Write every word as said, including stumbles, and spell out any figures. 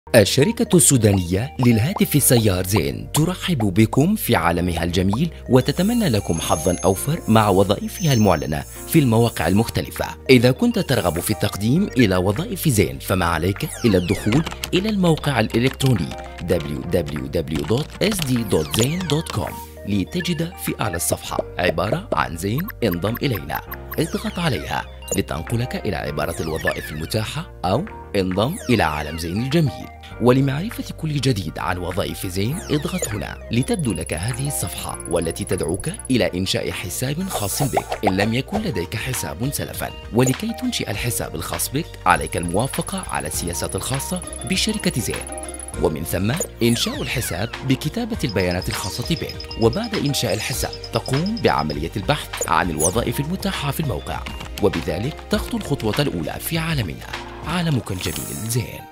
الشركة السودانية للهاتف السيار زين ترحب بكم في عالمها الجميل وتتمنى لكم حظا أوفر مع وظائفها المعلنة في المواقع المختلفة. إذا كنت ترغب في التقديم إلى وظائف زين فما عليك إلا الدخول إلى الموقع الإلكتروني دبليو دبليو دبليو دوت إس دي دوت زين دوت كوم لتجد في أعلى الصفحة عبارة عن زين انضم إلينا. اضغط عليها لتنقلك إلى عبارة الوظائف المتاحة أو انضم إلى عالم زين الجميل. ولمعرفة كل جديد عن وظائف زين اضغط هنا لتبدو لك هذه الصفحة والتي تدعوك إلى إنشاء حساب خاص بك إن لم يكن لديك حساب سلفا. ولكي تنشئ الحساب الخاص بك عليك الموافقة على السياسات الخاصة بشركة زين، ومن ثم إنشاء الحساب بكتابة البيانات الخاصة بك. وبعد إنشاء الحساب تقوم بعملية البحث عن الوظائف المتاحة في الموقع، وبذلك تخطو الخطوة الأولى في عالمنا، عالمك الجميل زين.